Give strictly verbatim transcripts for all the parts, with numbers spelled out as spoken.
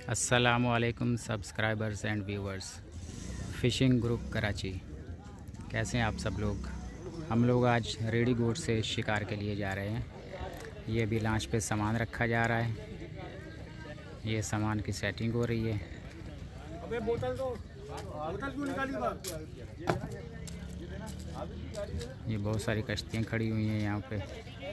अस्सलामु अलैकुम subscribers and viewers, fishing group Karachi. कैसे हैं आप सब लोग। हम लोग आज रेहड़ी गोट से शिकार के लिए जा रहे हैं। ये भी लॉन्च पे सामान रखा जा रहा है। ये सामान की सेटिंग हो रही है। अबे बोतल दो, बोतल क्यों निकाली बाहर? ये बहुत सारी कश्तियाँ खड़ी हुई हैं यहाँ पे।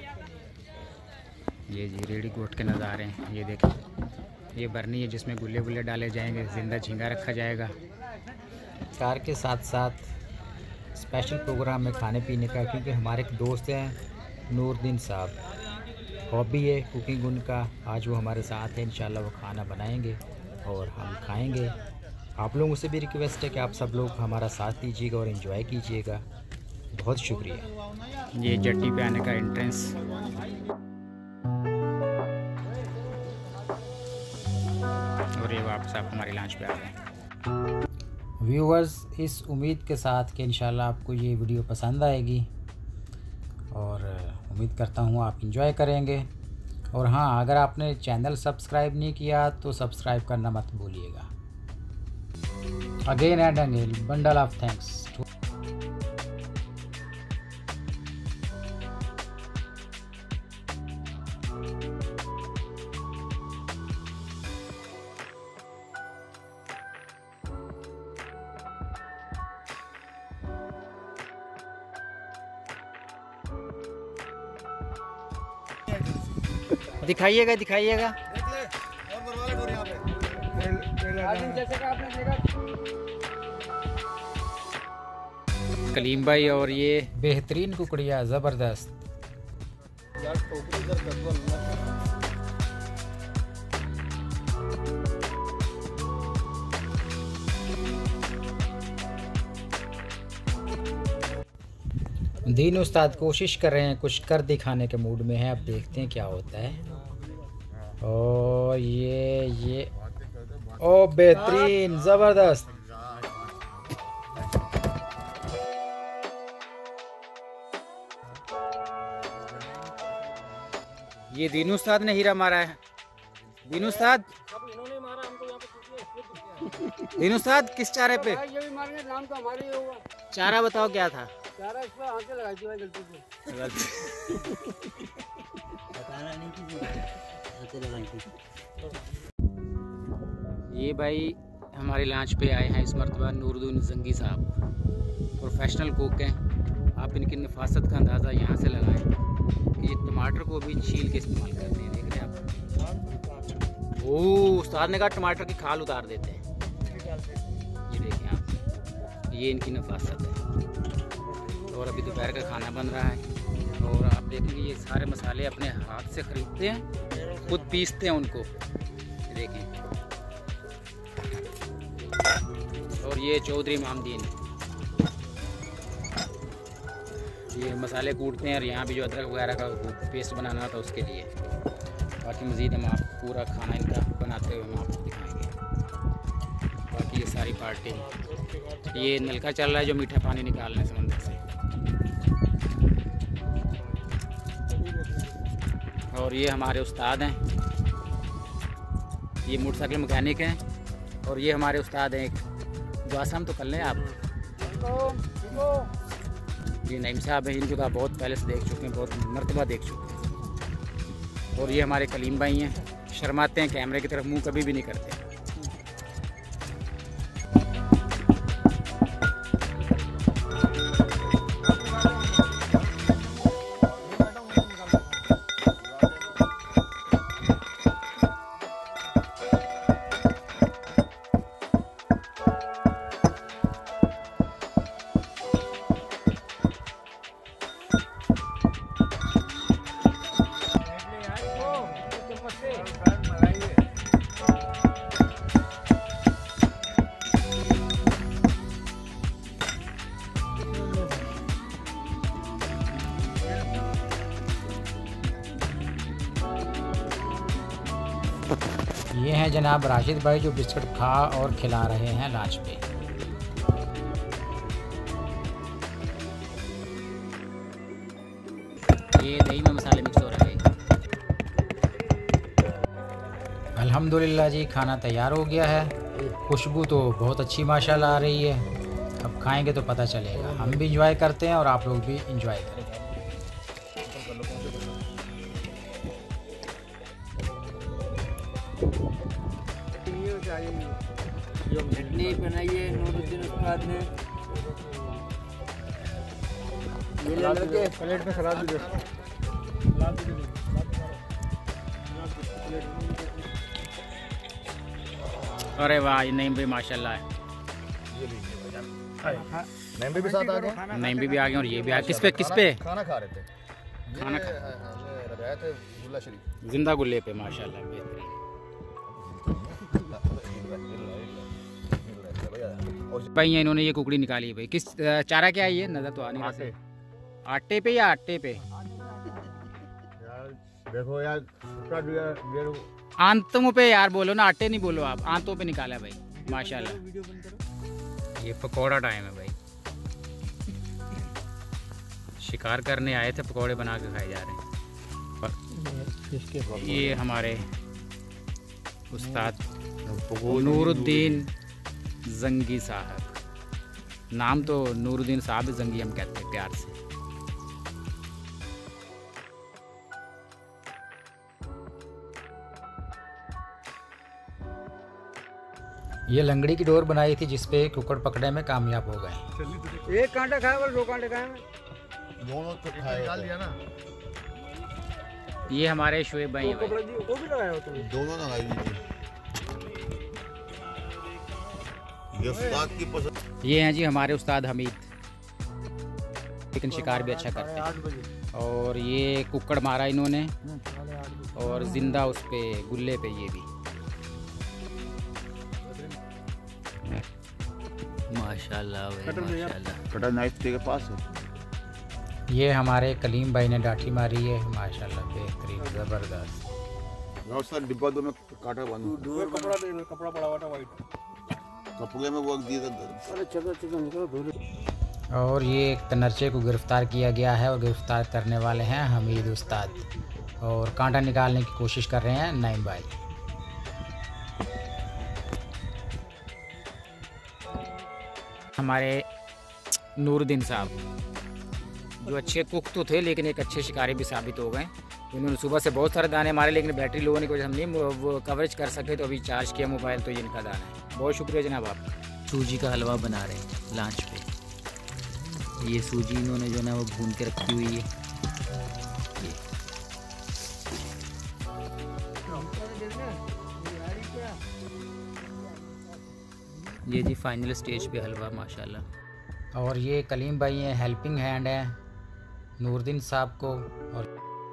ये जी रेहड़ी गोट के नज़ारे हैं। ये देखें, ये बरनी है जिसमें गुल्ले गुल्ले डाले जाएंगे, ज़िंदा झींगा रखा जाएगा। कार के साथ साथ स्पेशल प्रोग्राम में खाने पीने का, क्योंकि हमारे एक दोस्त हैं नूरदीन साहब, हॉबी है कुकिंग उनका। आज वो हमारे साथ हैं, इंशाल्लाह वो खाना बनाएंगे और हम खाएंगे। आप लोगों से भी रिक्वेस्ट है कि आप सब लोग हमारा साथ दीजिएगा और एंजॉय कीजिएगा। बहुत शुक्रिया। ये जट्टी पे आने का एंट्रेंस। और ये वापस आप हमारी लॉन्च पे आ गए। व्यूअर्स, इस उम्मीद के साथ कि इंशाल्लाह आपको ये वीडियो पसंद आएगी और उम्मीद करता हूँ आप इंजॉय करेंगे। और हाँ, अगर आपने चैनल सब्सक्राइब नहीं किया तो सब्सक्राइब करना मत भूलिएगा। Again and again bundle of thanks. दिखाइएगा दिखाइएगा कलीम भाई। और ये बेहतरीन कुकड़िया, ज़बरदस्त। दीन उस्ताद कोशिश कर रहे हैं, कुछ कर दिखाने के मूड में है। अब देखते हैं क्या होता है। और ये ये ओ बेहतरीन, ज़बरदस्त। ये दीन उस्ताद ने हीरा मारा है। दीन उस्ताद, दीन उस्ताद किस चारे पे? ये भी मारेंगे, नाम तो हमारे ही होगा। चारा बताओ क्या था? चारा इस पर हाथ से लगाई थी भाई, गलती से। बताना नहीं किसी को, हाथ से लगाई थी। ये भाई हमारी लॉन्च पे आए हैं इस मरतबा नूरदीन जंगी साहब, प्रोफेशनल कुक हैं। आप इनकी नफासत का अंदाज़ा यहाँ से लगाएं कि ये टमाटर को भी छील के इस्तेमाल करते हैं। देख रहे हैं आप। ओह, उस्ताद ने कहा टमाटर की खाल उतार देते हैं। ये देखें आप, ये इनकी नफासत है। और अभी दोपहर का खाना बन रहा है। और आप देखेंगे ये सारे मसाले अपने हाथ से ख़रीदते हैं, खुद पीसते हैं उनको। ये देखें। और ये चौधरी मामदीन, ये मसाले कूटते हैं। और यहाँ भी जो अदरक वगैरह का पेस्ट बनाना था उसके लिए। बाकी मज़ीद हम आपको पूरा खाना इनका बनाते हुए हम आपको दिखाएंगे। बाकी ये सारी पार्टी, ये नलका चल रहा है जो मीठा पानी निकालना है समंदर से। और ये हमारे उस्ताद हैं, ये मोटरसाइकिल मैकेनिक हैं। और ये हमारे उस्ताद हैं एक, जो आसाम तो कर लें आप, ये नईम साहब हैं। इनको तो आप बहुत पहले से देख चुके हैं, बहुत मरतबा देख चुके हैं। और ये हमारे कलीम भाई हैं, शर्माते हैं, कैमरे की तरफ मुंह कभी भी नहीं करते। ये हैं जनाब राशिद भाई, जो बिस्किट खा और खिला रहे हैं लॉन्च पे। ये दही में मसाले मिक्स हो रहे हैं। अल्हम्दुलिल्लाह जी, खाना तैयार हो गया है। खुशबू तो बहुत अच्छी माशाल्लाह आ रही है। अब खाएंगे तो पता चलेगा। हम भी इंजॉय करते हैं और आप लोग भी इंजॉय करें। जो चटनी बनाई है नूरुद्दीन उस्ताद ने, ये ले लो, प्लेट में सलाद भी दो। अरे वाह, ये नईम भी माशाल्लाह है। नईम भी साथ आ गए, नईम भी आ गए और ये भी आ गए। किस पे किस पे खाना खा रहे थे, खाना ये लगाए थे गुल्ला शरीफ, जिंदा गुल्ले पे माशाल्लाह बेहतरीन। भाई ये इन्होंने ये कुकड़ी निकाली है भाई। किस चारा क्या है ये, नजर तो आ नहीं रहा। आटे पे या आटे पे? देखो यार, आंतों पे यार बोलो ना, आटे नहीं बोलो आप, आंतों पे निकाला है भाई माशाल्लाह। ये पकौड़ा टाइम है भाई। शिकार करने आए थे, पकौड़े बना के खाए जा रहे हैं। ये हमारे उस्ताद नूरुद्दीन जंगी साहब, नाम तो नूरुद्दीन साहब जंगी हम कहते हैं प्यार से। ये लंगड़ी की डोर बनाई थी जिसपे कुक्कड़ पकड़ने में कामयाब हो गए। एक कांटा खाया और दो कांटे खाए, दोनों तो खाए निकाल लिया ना। ये हमारे शोएब भाई हैं भाई। वो भी लगाया होता है, दोनों ना खाई। ये उस्ताद की पसंद। ये हैं जी हमारे उस्ताद हमीद, लेकिन शिकार भी अच्छा करते हैं। और ये कुक्कड़ मारा इन्होंने और जिंदा उस पे गुल्ले पे ये भी माशाल्लाह माशाल्लाह। कटर नाइफ के पास है। ये हमारे कलीम भाई ने डाठी मारी है माशाल्लाह, बेहतरीन ज़बरदस्त। उस्ताद डिब्बा दो में काटा बांधो, कपड़ा दे, कपड़ा पड़ा हुआ था वाइट कपड़े में वो दिए थे। अरे चलो चलो निकलो धो। और ये एक तनर्चे को गिरफ्तार किया गया है और गिरफ्तार करने वाले हैं हमीद उस्ताद, और कांटा निकालने की कोशिश कर रहे हैं नईम भाई। हमारे नूरुद्दीन साहब जो अच्छे कुक तो थे लेकिन एक अच्छे शिकारी भी साबित हो गए। इन्होंने सुबह से बहुत सारे दाने मारे, लेकिन बैटरी लो होने की वजह से हम नहीं वो कवरेज कर सके, तो अभी चार्ज किया मोबाइल, तो ये इनका दाना है। बहुत शुक्रिया जनाब आपका। सूजी का हलवा बना रहे हैं लंच पे। ये सूजी इन्होंने जो है वो भून के रखी हुई है। ये जी फाइनल स्टेज पे हलवा माशाल्लाह। और ये कलीम भाई हैं, हेल्पिंग हैंड है नूरुद्दीन साहब को। और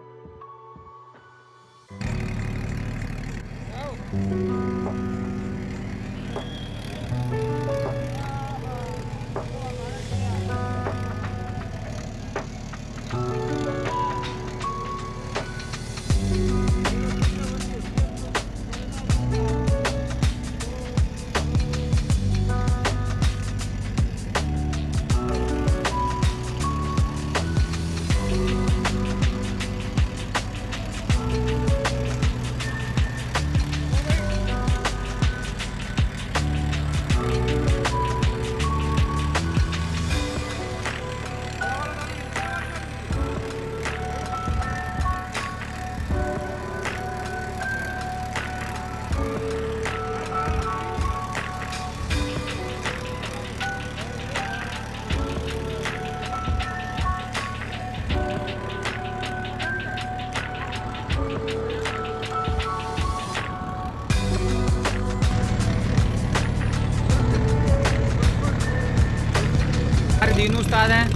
तीन उस्ताद हैं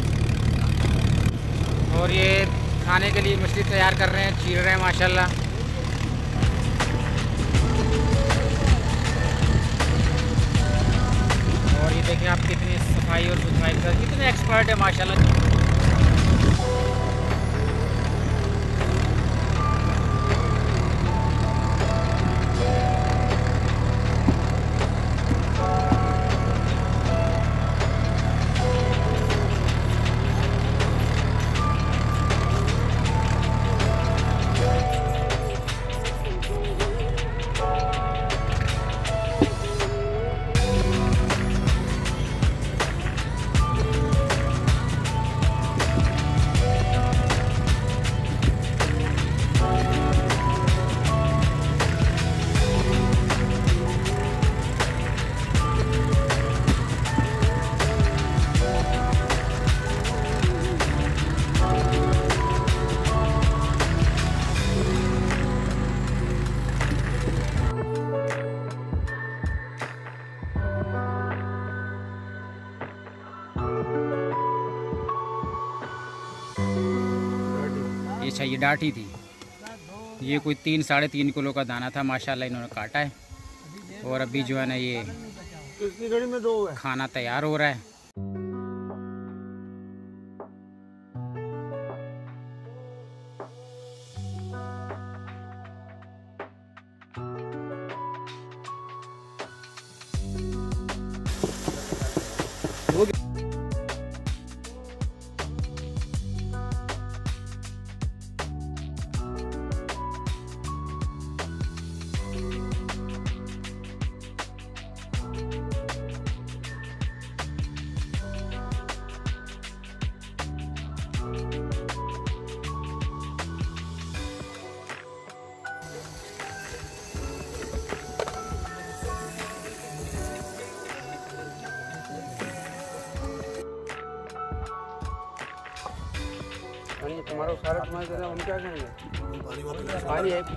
और ये खाने के लिए मछली तैयार कर रहे हैं, चीर रहे हैं माशाल्लाह। और ये देखिए आप कितनी सफाई और सुथराई का कितने एक्सपर्ट है माशाल्लाह। अच्छा ये डाठी थी, ये कोई तीन साढ़े तीन किलो का दाना था माशाल्लाह, इन्होंने काटा है और अभी जो है ना ये खाना तैयार हो रहा है। तुम्हारा सारा तुम्हारे देना, हम क्या करेंगे? पानी है।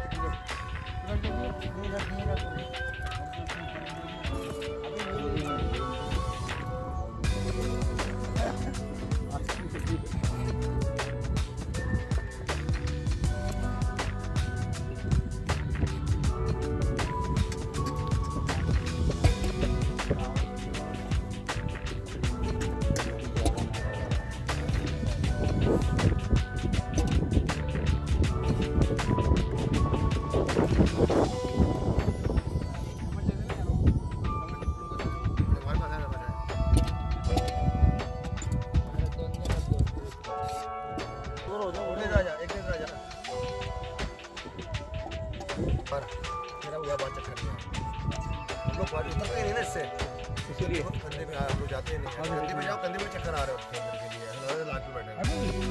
इसीलिए कंधे पे आप लोग जाते नहीं, कंधे पे जाओ, कंधे पे चक्कर आ रहे हो के लिए लाख पे बैठे।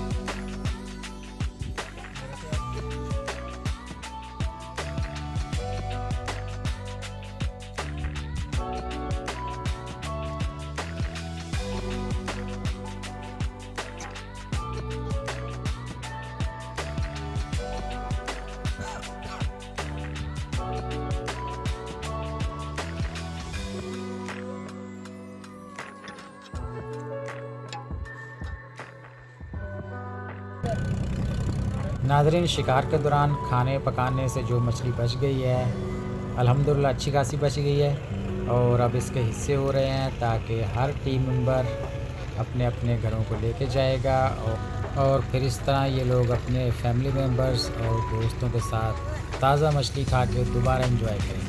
नाज़रीन, शिकार के दौरान खाने पकाने से जो मछली बच गई है अल्हम्दुलिल्लाह अच्छी खासी बच गई है और अब इसके हिस्से हो रहे हैं ताकि हर टीम मेंबर अपने अपने घरों को लेके जाएगा और, और फिर इस तरह ये लोग अपने फैमिली मेंबर्स और दोस्तों के साथ ताज़ा मछली खा के दोबारा एंजॉय करेंगे।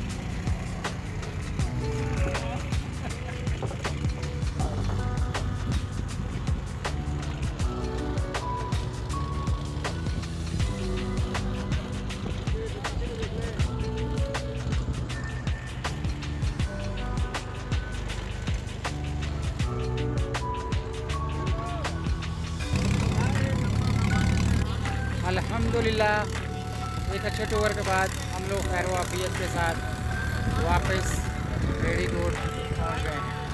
अल्हम्दुलिल्लाह एक अच्छे टूर के बाद हम लोग खैर वाफियत के साथ वापस रेहड़ी रोड पहुँच गए हैं।